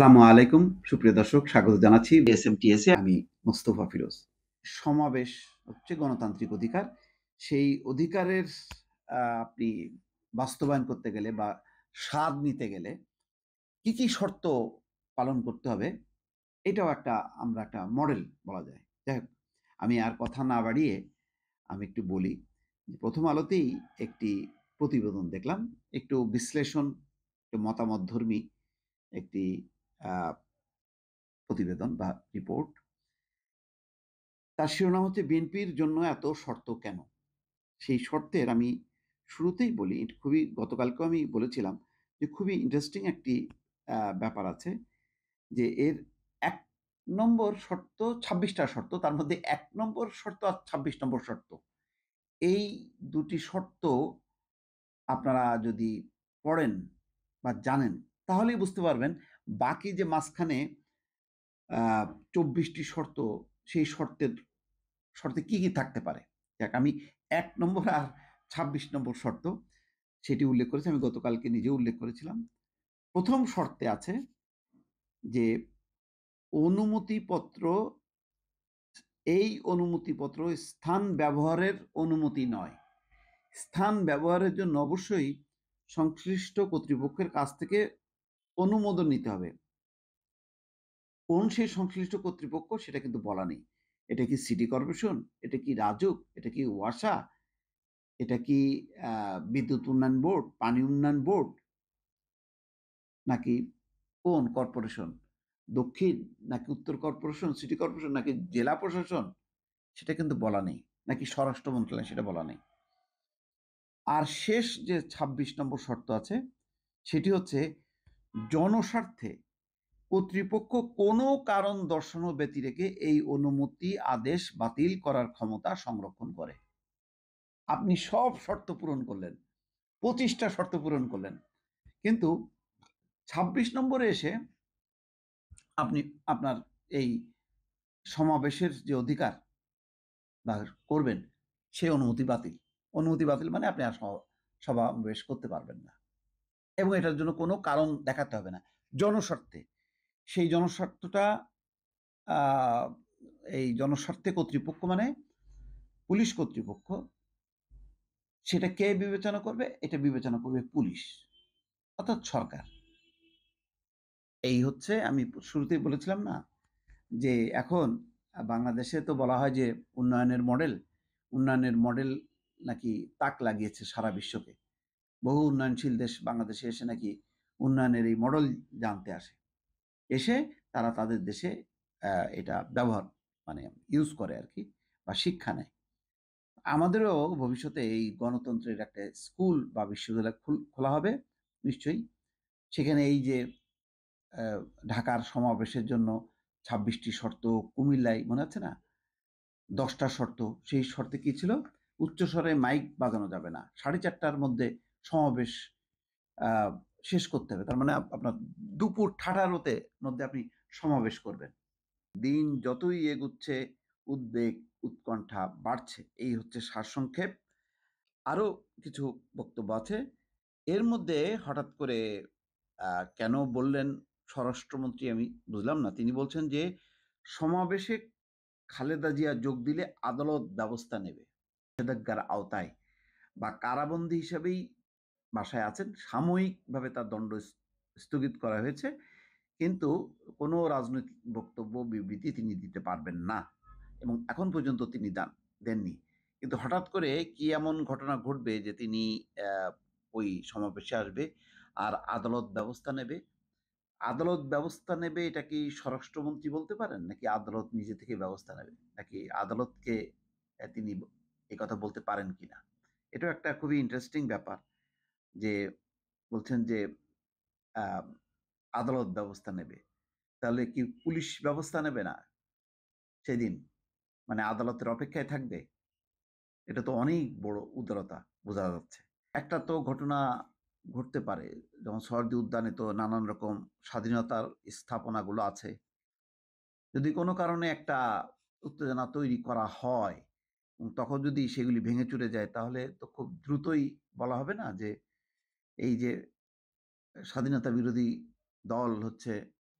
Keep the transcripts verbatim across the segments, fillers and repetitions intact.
আসসালামু আলাইকুম সুপ্রিয় দর্শক, স্বাগত জানাচ্ছি এস এম টি এস এ। আমি মোস্তফা ফিরোজ। সমাবেশ হচ্ছে গণতান্ত্রিক অধিকার। সেই অধিকারের আহ, আপনি বাস্তবায়ন করতে গেলে বা স্বাদ নিতে গেলে কি কি শর্ত পালন করতে হবে, এটাও একটা আমরা একটা মডেল বলা যায়। যাই হোক, আমি আর কথা না বাড়িয়ে আমি একটু বলি যে প্রথম আলোতেই একটি প্রতিবেদন দেখলাম, একটু বিশ্লেষণ, একটু মতামতধর্মী একটি আহ, প্রতিবেদন বা রিপোর্ট। তার শিরোনাম হচ্ছে বিএনপির জন্য এত শর্ত কেন। সেই শর্তের আমি শুরুতেই বলি, খুবই গতকালকেও আমি বলেছিলাম যে খুবই ইন্টারেস্টিং একটি আহ, ব্যাপার আছে, যে এর এক নম্বর শর্ত, ছাব্বিশটা শর্ত, তার মধ্যে এক নম্বর শর্ত আর ছাব্বিশ নম্বর শর্ত, এই দুটি শর্ত আপনারা যদি পড়েন বা জানেন তাহলেই বুঝতে পারবেন বাকি যে মাঝখানে আহ চব্বিশটি শর্ত, সেই শর্তের শর্তে কি কি থাকতে পারে। দেখ, আমি এক নম্বর আর ছাব্বিশ নম্বর শর্ত সেটি উল্লেখ করেছি, আমি গতকালকে নিজে উল্লেখ করেছিলাম। প্রথম শর্তে আছে যে অনুমতিপত্র, এই অনুমতিপত্র স্থান ব্যবহারের অনুমতি নয়। স্থান ব্যবহারের জন্য অবশ্যই সংশ্লিষ্ট কর্তৃপক্ষের কাছ থেকে অনুমোদন নিতে হবে। কোন সেই সংশ্লিষ্ট কর্তৃপক্ষ সেটা কিন্তু বলা নেই। এটা কি সিটি কর্পোরেশন, এটা কি রাজুক, এটা কি ওয়াসা, এটা কি বিদ্যুৎ উন্নয়ন বোর্ড, পানি উন্নয়ন বোর্ড, নাকি কোন কর্পোরেশন, দক্ষিণ নাকি উত্তর কর্পোরেশন, সিটি কর্পোরেশন নাকি জেলা প্রশাসন, সেটা কিন্তু বলা নেই, নাকি স্বরাষ্ট্র মন্ত্রণালয়, সেটা বলা নেই। আর শেষ যে ছাব্বিশ নম্বর শর্ত আছে সেটি হচ্ছে জনস্বার্থে কর্তৃপক্ষ কোনো কারণ দর্শানো ব্যতি রেখে এই অনুমতি আদেশ বাতিল করার ক্ষমতা সংরক্ষণ করে। আপনি সব শর্ত পূরণ করলেন, পঁচিশটা শর্ত পূরণ করলেন, কিন্তু ছাব্বিশ নম্বরে এসে আপনি আপনার এই সমাবেশের যে অধিকার বা করবেন সেই অনুমতি বাতিল। অনুমতি বাতিল মানে আপনি আর সমাবেশ করতে পারবেন না, এবং এটার জন্য কোনো কারণ দেখাতে হবে না, জনস্বার্থে। সেই জনস্বার্থটা আহ এই জনস্বার্থে কর্তৃপক্ষ মানে পুলিশ কর্তৃপক্ষ, সেটা কে বিবেচনা করবে? এটা বিবেচনা করবে পুলিশ, অর্থাৎ সরকার। এই হচ্ছে, আমি শুরুতেই বলেছিলাম না যে এখন বাংলাদেশে তো বলা হয় যে উন্নয়নের মডেল, উন্নয়নের মডেল নাকি তাক লাগিয়েছে সারা বিশ্বকে। বহু উন্নয়নশীল দেশ বাংলাদেশে এসে নাকি উন্নয়নের এই মডেল জানতে আসে, এসে তারা তাদের দেশে এটা ব্যবহার মানে ইউজ করে আর কি, বা শিক্ষা নেয়। আমাদেরও ভবিষ্যতে এই গণতন্ত্রের একটা স্কুল বা বিশ্ববিদ্যালয় খোলা হবে নিশ্চয়ই। সেখানে এই যে ঢাকার সমাবেশের জন্য ছাব্বিশটি শর্ত, কুমিল্লায় মনে আছে না দশটা শর্ত, সেই শর্তে কি ছিল? উচ্চস্বরে মাইক বাজানো যাবে না, সাড়ে চারটার মধ্যে সমাবেশ আহ শেষ করতে হবে। তার মানে আপনার দুপুর ঠাঠারোতে মধ্যে আপনি সমাবেশ করবেন। দিন যতই এগুচ্ছে উদ্বেগ উৎকণ্ঠা বাড়ছে, এই হচ্ছে সারসংক্ষেপ। আরো কিছু বক্তব্য আছে এর মধ্যে। হঠাৎ করে আহ, কেন বললেন স্বরাষ্ট্রমন্ত্রী আমি বুঝলাম না। তিনি বলছেন যে সমাবেশে খালেদা জিয়া যোগ দিলে আদালত ব্যবস্থা নেবে, নিষেধাজ্ঞার আওতায় বা কারাবন্দী হিসাবেই বাসায় আছেন, সাময়িকভাবে তার দণ্ড স্থগিত করা হয়েছে, কিন্তু কোনো রাজনৈতিক বক্তব্য বিবৃতি তিনি দিতে পারবেন না, এবং এখন পর্যন্ত তিনি দান দেননি। কিন্তু হঠাৎ করে কি এমন ঘটনা ঘটবে যে তিনি ওই সমাবেশে আসবে আর আদালত ব্যবস্থা নেবে? আদালত ব্যবস্থা নেবে এটা কি স্বরাষ্ট্রমন্ত্রী বলতে পারেন, নাকি আদালত নিজে থেকে ব্যবস্থা নেবে, নাকি আদালতকে তিনি এই কথা বলতে পারেন কিনা? এটাও একটা খুবই ইন্টারেস্টিং ব্যাপার, যে বলছেন যে আদালত ব্যবস্থা নেবে। তাহলে কি পুলিশ ব্যবস্থা নেবে না সেদিন, মানে আদালতের অপেক্ষায় থাকবে? এটা তো অনেক বড় উদারতা বোঝা যাচ্ছে। একটা তো ঘটনা ঘটতে পারে, যেমন সরদি উদ্যানে তো নানান রকম স্বাধীনতার স্থাপনাগুলো আছে, যদি কোনো কারণে একটা উত্তেজনা তৈরি করা হয় তখন যদি সেগুলি ভেঙে চুরে যায়, তাহলে তো খুব দ্রুতই বলা হবে না যে এই যে স্বাধীনতা বিরোধী দল হচ্ছে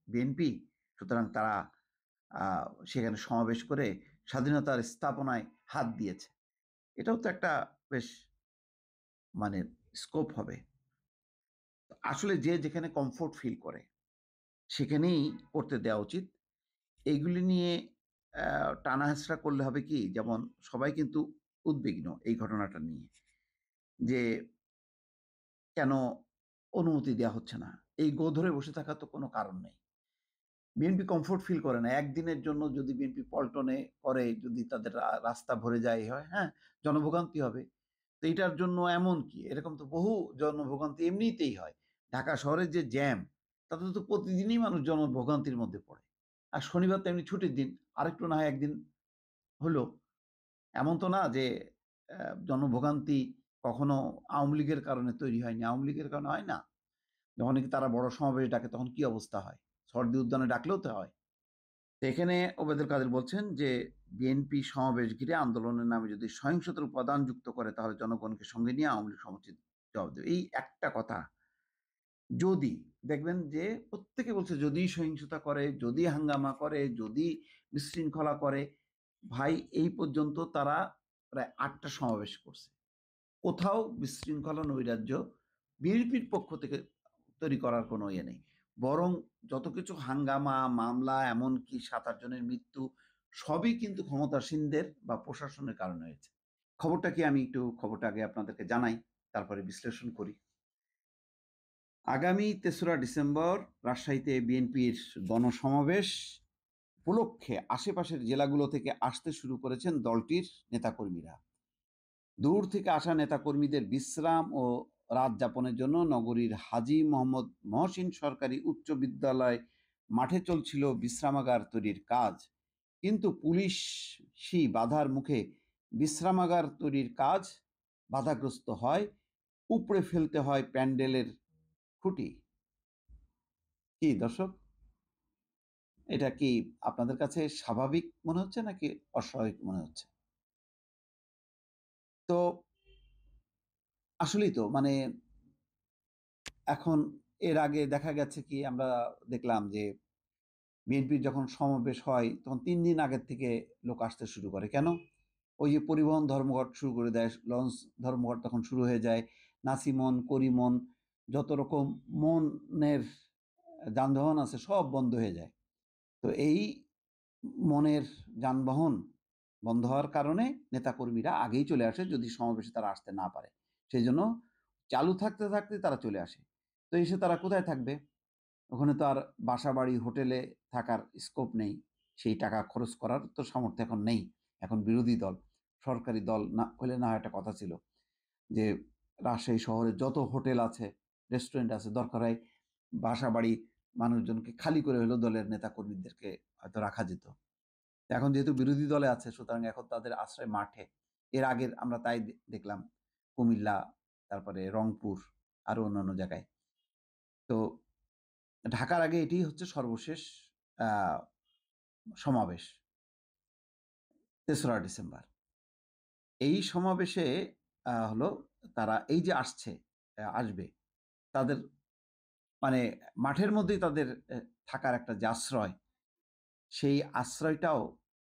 বিএনপি, সুতরাং তারা সেখানে সমাবেশ করে স্বাধীনতার স্থাপনায় হাত দিয়েছে। এটাও তো একটা বেশ মানে স্কোপ হবে। আসলে যে যেখানে কমফোর্ট ফিল করে সেখানেই করতে দেওয়া উচিত। এইগুলি নিয়ে টানা হেঁচড়া করলে হবে কি, যেমন সবাই কিন্তু উদ্বিগ্ন এই ঘটনাটা নিয়ে, যে কেন অনুমতি দেওয়া হচ্ছে না। এই গো ধরে বসে থাকার তো কোনো কারণ নেই। বিএনপি কমফোর্ট ফিল করে না। একদিনের জন্য যদি বিএনপি পল্টনে করে, যদি তাদের রাস্তা ভরে যায় হয়, হ্যাঁ, জনভোগান্তি হবে। তো এটার জন্য এমন কি, এরকম তো বহু জনভোগান্তি এমনিতেই হয়। ঢাকা শহরের যে জ্যাম, তাতে তো প্রতিদিনই মানুষ জনভোগান্তির মধ্যে পড়ে। আর শনিবার তো এমনি ছুটির দিন, আরেকটু না হয় একদিন হলো। এমন তো না যে জনভোগান্তি কখনো আওয়ামী লীগের কারণে তৈরি হয়নি। আওয়ামী লীগের কারণে হয় না। যখন কি তারা বড় সমাবেশ ডাকে তখন কি অবস্থা হয়, সর্দি উদ্যানে ডাকলেও তো হয়। এখানে ওবায়দুল কাদের বলছেন যে বিএনপি সমাবেশ ঘিরে আন্দোলনের নামে যদি সহিংসতার উপাদান যুক্ত করে তাহলে জনগণকে সঙ্গে নিয়ে আওয়ামী লীগ সমুচিত জবাব দেবে। এই একটা কথা, যদি দেখবেন যে প্রত্যেকে বলছে যদি সহিংসতা করে, যদি হাঙ্গামা করে, যদি বিশৃঙ্খলা করে। ভাই, এই পর্যন্ত তারা প্রায় আটটা সমাবেশ করছে, কোথাও বিশৃঙ্খলা নৈরাজ্য বিএনপির পক্ষ থেকে তৈরি করার কোনো ইয়ে নেই। বরং যত কিছু হাঙ্গামা, মামলা, এমনকি সাত আট জনের মৃত্যু, সবই কিন্তু ক্ষমতাসীনদের বা প্রশাসনের কারণে হয়েছে। খবরটা কি, আমি একটু খবরটা আগে আপনাদেরকে জানাই, তারপরে বিশ্লেষণ করি। আগামী তেসরা ডিসেম্বর রাজশাহীতে বিএনপির গণসমাবেশ উপলক্ষে আশেপাশের জেলাগুলো থেকে আসতে শুরু করেছেন দলটির নেতাকর্মীরা। দূর থেকে আসা নেতাকর্মীদের বিশ্রাম ও রাত যাপনের জন্য নগরীর হাজী মোহাম্মদ মহসিন সরকারি উচ্চ বিদ্যালয় মাঠে চলছিল বিশ্রামাগার তৈরির কাজ। কিন্তু পুলিশি বাধার মুখে বিশ্রামাগার তৈরির কাজ বাধাগ্রস্ত হয়, উপড়ে ফেলতে হয় প্যান্ডেলের খুঁটি। কি দর্শক, এটা কি আপনাদের কাছে স্বাভাবিক মনে হচ্ছে নাকি অস্বাভাবিক মনে হচ্ছে? তো আসলেই তো মানে এখন এর আগে দেখা গেছে কি, আমরা দেখলাম যে বিএনপির যখন সমাবেশ হয় তখন তিন দিন আগের থেকে লোক আসতে শুরু করে। কেন? ওই যে পরিবহন ধর্মঘট শুরু করে দেয়, লঞ্চ ধর্মঘট তখন শুরু হয়ে যায়। নাসিমন, করিমন, যত রকম মনের যানবাহন আছে সব বন্ধ হয়ে যায়। তো এই মনের যানবাহন বন্ধ হওয়ার কারণে নেতাকর্মীরা আগেই চলে আসে যদি সমাবেশে তারা আসতে না পারে। সেই জন্য চালু থাকতে থাকতে তারা চলে আসে। তো এসে তারা কোথায় থাকবে? ওখানে তো আর বাসা বাড়ি হোটেলে থাকার স্কোপ নেই। সেই টাকা খরচ করার তো সামর্থ্য এখন নেই। এখন বিরোধী দল, সরকারি দল না হলে না হয় একটা কথা ছিল যে রাজশাহী শহরে যত হোটেল আছে, রেস্টুরেন্ট আছে, দরকার হয় বাসা বাড়ি মানুষজনকে খালি করে হলেও দলের নেতাকর্মীদেরকে হয়তো রাখা যেত। এখন যেহেতু বিরোধী দলে আছে, সুতরাং এখন তাদের আশ্রয় মাঠে। এর আগের আমরা তাই দেখলাম কুমিল্লা, তারপরে রংপুর, আরো অন্যান্য জায়গায়। তো ঢাকার আগে এটি হচ্ছে সর্বশেষ আহ সমাবেশ, তেসরা ডিসেম্বর। এই সমাবেশে আহ হলো তারা এই যে আসছে, আসবে, তাদের মানে মাঠের মধ্যেই তাদের থাকার একটা যে আশ্রয়, সেই আশ্রয়টাও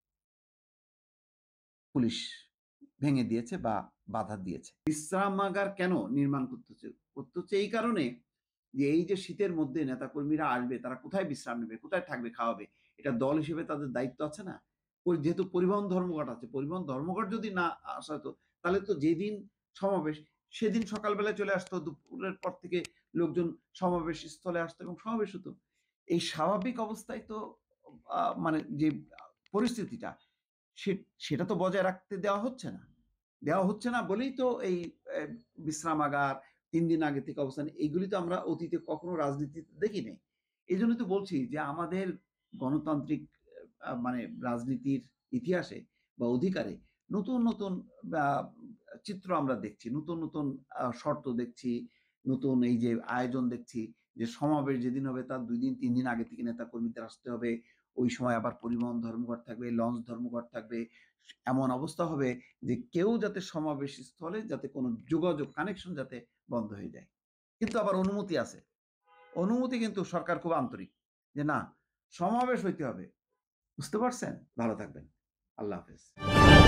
পুলিশ ভেঙে দিয়েছে বা বাধা দিয়েছে। বিশ্রামাগার কেন নির্মাণ করতেছে? করতেছে এই কারণে যে এই যে শীতের মধ্যে নেতাকর্মীরা আসবে, তারা কোথায় বিশ্রাম নেবে, কোথায় থাকবে, খাওয়াবে, এটা দল হিসেবে তাদের দায়িত্ব আছে না? যেহেতু পরিবহন ধর্মঘট আছে, পরিবহন ধর্মঘট যদি না আসা হতো তাহলে তো যেদিন সমাবেশ সেদিন সকালবেলা চলে আসতো, দুপুরের পর থেকে লোকজন সমাবেশ স্থলে আসতো এবং সমাবেশ হতো। এই স্বাভাবিক অবস্থায় তো মানে যে পরিস্থিতিটা, সেটা তো বজায় রাখতে দেওয়া হচ্ছে না। দেওয়া হচ্ছে না বলেই তো এই বিশ্রামাগার, তিন দিন আগে থেকে অবস্থান, এইগুলি তো আমরা অতীতে কখনো রাজনীতিতে দেখি নাই। এই জন্য তো বলছি যে আমাদের গণতান্ত্রিক মানে রাজনীতির ইতিহাসে বা অধিকারে নতুন নতুন চিত্র আমরা দেখছি, নতুন নতুন শর্ত দেখছি, নতুন এই যে আয়োজন দেখছি, যে সমাবেশ যেদিন হবে তার দুই দিন তিন দিন আগে থেকে নেতা কর্মীদের আসতে হবে। ওই সময় আবার পরিবহন ধর্মঘট থাকবে, লঞ্চ ধর্মঘট থাকবে। এমন অবস্থা হবে যে কেউ যাতে সমাবেশ স্থলে যাতে কোনো যোগাযোগ কানেকশন যাতে বন্ধ হয়ে যায়। কিন্তু আবার অনুমতি আছে, অনুমতি কিন্তু সরকার খুব আন্তরিক। যে না সমাবেশ হইতে হবে। বুঝতে পারছেন? ভালো থাকবেন। আল্লাহ হাফেজ।